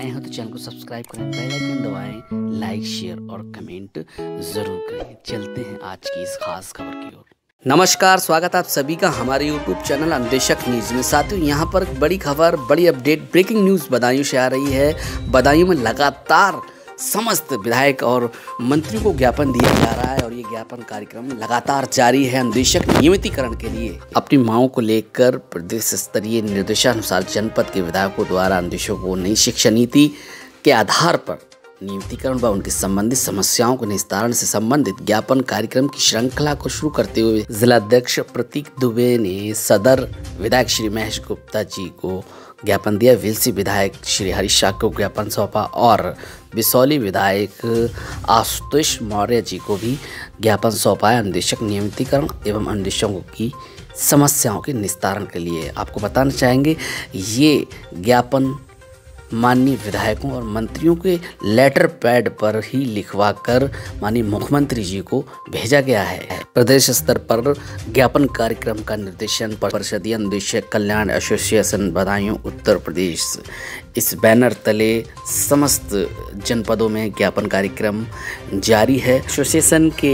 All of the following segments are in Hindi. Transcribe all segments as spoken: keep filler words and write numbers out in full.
नए हो तो चैनल को सब्सक्राइब करें, बेल आइकन दबाएं, लाइक शेयर और कमेंट जरूर करें। चलते हैं आज की इस खास खबर की ओर। नमस्कार, स्वागत आप सभी का हमारे यूट्यूब चैनल अंदेशक न्यूज़ में। साथियों, यहाँ पर बड़ी खबर, बड़ी अपडेट, ब्रेकिंग न्यूज़ बदायूं से आ रही है। बदायूं में लगातार समस्त विधायक और मंत्रियों को ज्ञापन दिया जा रहा है और ये ज्ञापन कार्यक्रम लगातार जारी है। अंदेशक नियमितीकरण के लिए अपनी मांगों को लेकर प्रदेश स्तरीय निर्देशानुसार जनपद के विधायकों द्वारा अंदेशकों को नई शिक्षा नीति के आधार पर नियमितीकरण व उनकी संबंधित समस्याओं के निस्तारण से संबंधित ज्ञापन कार्यक्रम की श्रृंखला को शुरू करते हुए जिलाध्यक्ष प्रतीक दुबे ने सदर विधायक श्री महेश गुप्ता जी को ज्ञापन दिया, विलसी विधायक श्री हरीश शाह को ज्ञापन सौंपा और बिसौली विधायक आशुतोष मौर्य जी को भी ज्ञापन सौंपा है अंदेशक नियमितीकरण एवं अंदेशकों की समस्याओं के निस्तारण के लिए। आपको बताना चाहेंगे ये ज्ञापन माननीय विधायकों और मंत्रियों के लेटर पैड पर ही लिखवा कर माननीय मुख्यमंत्री जी को भेजा गया है। प्रदेश स्तर पर ज्ञापन कार्यक्रम का निर्देशन परिषदीय अंदेशक कल्याण एसोसिएशन बदायूं उत्तर प्रदेश, इस बैनर तले समस्त जनपदों में ज्ञापन कार्यक्रम जारी है। एसोसिएशन के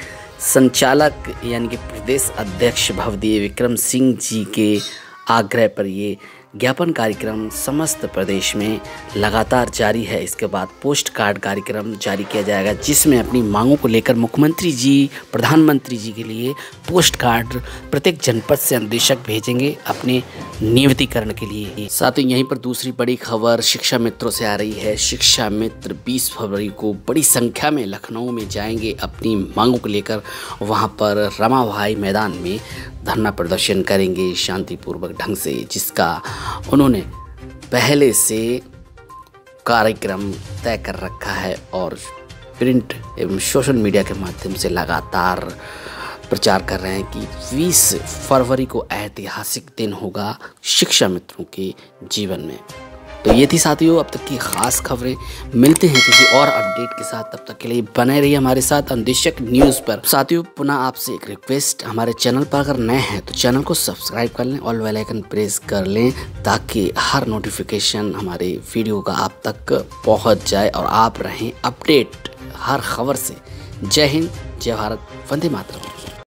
संचालक यानी कि प्रदेश अध्यक्ष भवदीय विक्रम सिंह जी के आग्रह पर ये ज्ञापन कार्यक्रम समस्त प्रदेश में लगातार जारी है। इसके बाद पोस्ट कार्ड कार्यक्रम जारी किया जाएगा, जिसमें अपनी मांगों को लेकर मुख्यमंत्री जी, प्रधानमंत्री जी के लिए पोस्ट कार्ड प्रत्येक जनपद से अंदेशक भेजेंगे अपने नियमितीकरण के लिए। साथ ही यहीं पर दूसरी बड़ी खबर शिक्षा मित्रों से आ रही है। शिक्षा मित्र बीस फरवरी को बड़ी संख्या में लखनऊ में जाएंगे अपनी मांगों को लेकर। वहां पर रमाबाई मैदान में धरना प्रदर्शन करेंगे शांतिपूर्वक ढंग से, जिसका उन्होंने पहले से कार्यक्रम तय कर रखा है और प्रिंट एवं सोशल मीडिया के माध्यम से लगातार प्रचार कर रहे हैं कि बीस फरवरी को ऐतिहासिक दिन होगा शिक्षा मित्रों के जीवन में। तो ये थी साथियों अब तक की खास खबरें। मिलते हैं किसी और अपडेट के साथ, तब तक के लिए बने रहिए हमारे साथ अंदेशक न्यूज़ पर। साथियों, पुनः आपसे एक रिक्वेस्ट, हमारे चैनल पर अगर नए हैं तो चैनल को सब्सक्राइब कर लें और बेल आइकन प्रेस कर लें ताकि हर नोटिफिकेशन हमारे वीडियो का आप तक पहुंच जाए और आप रहें अपडेट हर खबर से। जय हिंद, जय भारत, वंदे मातरम।